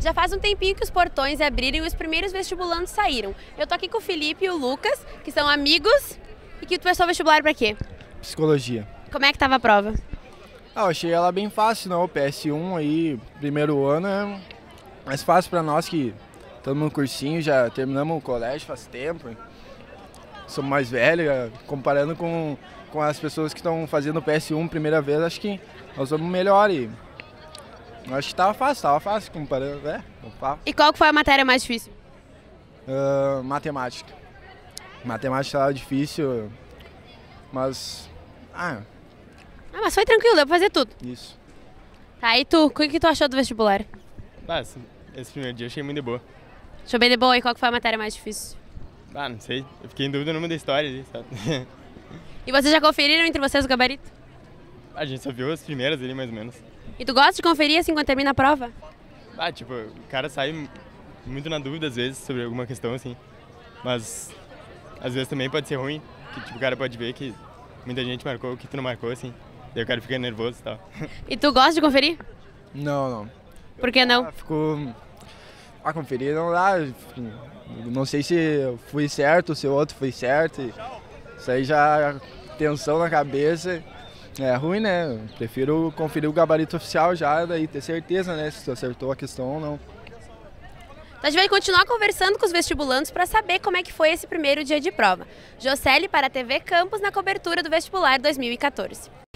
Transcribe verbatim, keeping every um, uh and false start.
Já faz um tempinho que os portões abriram e os primeiros vestibulandos saíram. Eu tô aqui com o Felipe e o Lucas, que são amigos, e que tu prestou vestibular pra quê? Psicologia. Como é que tava a prova? Ah, eu achei ela bem fácil, não. O P S um aí, primeiro ano, é mais fácil pra nós que estamos no cursinho, já terminamos o colégio faz tempo. Somos mais velhos, comparando com, com as pessoas que estão fazendo o P S um primeira vez, acho que nós vamos melhor e acho que tava fácil, tava fácil comparando, é, fácil. E qual que foi a matéria mais difícil? Uh, matemática. Matemática tava difícil, mas... Ah, Ah, mas foi tranquilo, deu pra fazer tudo. isso. Tá, e tu, o que, que tu achou do vestibular? Ah, esse, esse primeiro dia eu achei muito de boa. Deixa eu bem de boa, e qual que foi a matéria mais difícil? Ah, não sei. Eu fiquei em dúvida no nome da história ali, sabe? E vocês já conferiram entre vocês o gabarito? A gente só viu as primeiras ali, mais ou menos. E tu gosta de conferir assim quando termina a prova? Ah, tipo, o cara sai muito na dúvida às vezes sobre alguma questão, assim. Mas às vezes também pode ser ruim, que tipo, o cara pode ver que muita gente marcou o que tu não marcou, assim. Daí o cara fica nervoso e tal. E tu gosta de conferir? Não, não. Por que não? Ah, ficou... Ah, conferir não dá. Não sei se eu fui certo, se o outro foi certo. Isso aí já tensão na cabeça. É ruim, né? Eu prefiro conferir o gabarito oficial já, daí ter certeza, né? Se tu acertou a questão ou não. A gente vai continuar conversando com os vestibulandos para saber como é que foi esse primeiro dia de prova. Jocely para a T V Campus na cobertura do vestibular dois mil e quatorze.